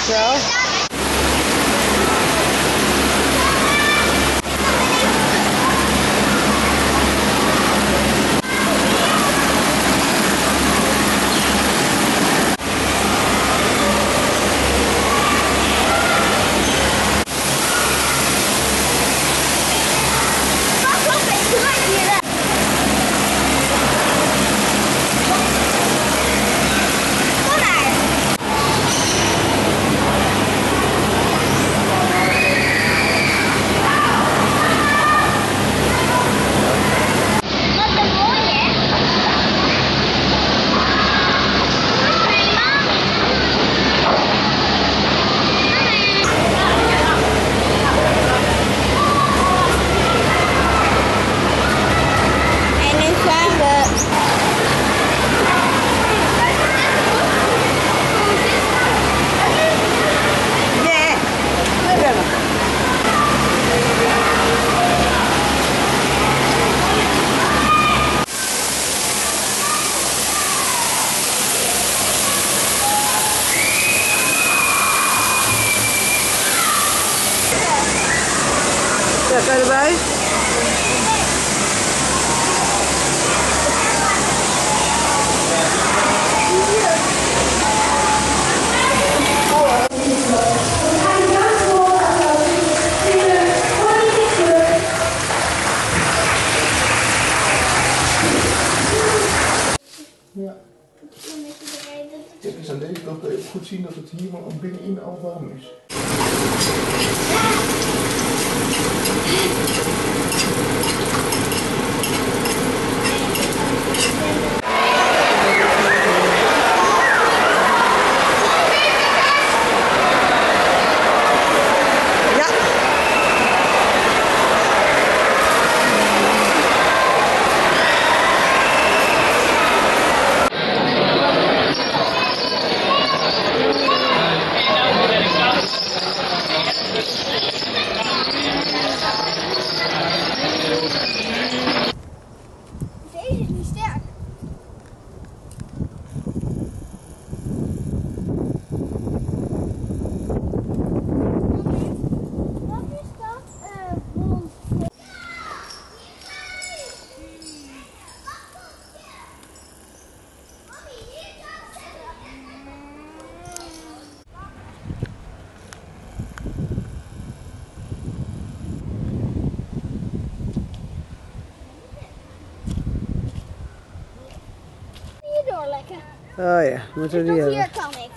Zo. Ja, kan je erbij? Ja. Dit is alleen dat we goed zien dat het hier binnenin al warm is. Deze is niet sterk. Wat is dat? Hond. Hierdoor lekker. Oh ja, moeten we die Tot hebben. hier kan ik.